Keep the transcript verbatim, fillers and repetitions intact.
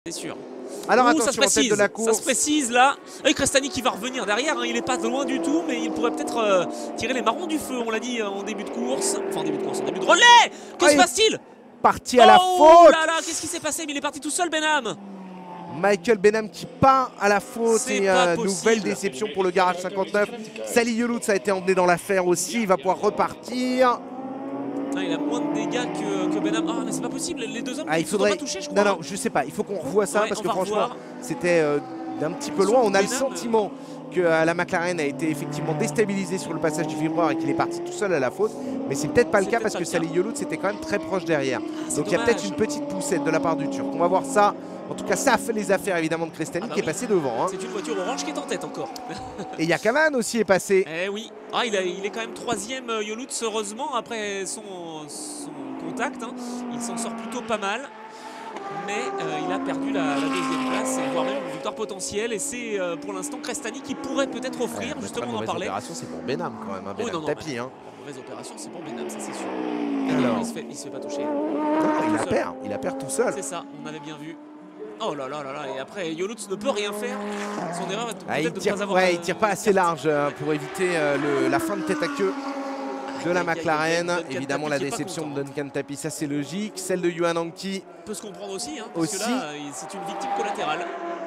C'est sûr. Alors Ouh, attention, ça se précise, tête de la course. ça se précise là. Et Crestani qui va revenir derrière, hein. Il n'est pas loin du tout, mais il pourrait peut-être euh, tirer les marrons du feu, on l'a dit euh, en début de course. Enfin en début de course, en début de relais. Que ah, se passe-t-il? Parti à la oh faute. là là, qu'est-ce qui s'est passé? Mais il est parti tout seul, Benham. Michael Benham qui part à la faute et euh, nouvelle déception pour le garage cinquante-neuf. Sally Yolutz a été emmené dans l'affaire aussi, il va pouvoir repartir. Ah, il a moins de dégâts que, que Benham. Ah mais c'est pas possible, les deux hommes ah, ils il faudrait... pas toucher, je crois. Non, non, je sais pas, il faut qu'on revoie ça ouais, parce que franchement revoir. c'était euh, d'un petit peu loin. On a Benham, le sentiment que euh, la McLaren a été effectivement déstabilisée sur le passage du vibreur et qu'il est parti tout seul à la faute. Mais c'est peut-être pas le cas parce que Sally Yolutz était quand même très proche derrière. Ah, donc il y a peut-être une petite poussette de la part du Turc. On va voir ça. En tout cas, ça a fait les affaires évidemment de Crestani ah bah qui oui. est passé devant. Hein. C'est une voiture orange qui est en tête encore. Et Yakaman aussi est passé. Eh oui. Ah, il, a, il est quand même troisième euh, Yolutz, heureusement, après son, son contact. Hein. Il s'en sort plutôt pas mal. Mais euh, il a perdu la, la deuxième place, voire même une victoire potentielle. Et c'est euh, pour l'instant Crestani qui pourrait peut-être offrir, ouais, justement on en parlait. Opération, c'est pour Benham quand même, hein. Benham oh, non, non, tapis. Hein. Mauvaise opération, c'est pour Benham, ça c'est sûr. Alors. Il se fait, il se fait pas toucher. Non, il la perd, il la perd tout seul. C'est ça, on avait bien vu. Oh là là là là, et après Yolutz ne peut rien faire. Son erreur est ah, peut-être de ne pas avoir. Ouais, euh, il tire pas assez large euh, pour éviter euh, le, la fin de tête à queue de la McLaren. Évidemment, la déception de Duncan Tapie, ça c'est logique. Celle de Yuan Anki peut se comprendre aussi, hein, parce aussi. que là, c'est une victime collatérale.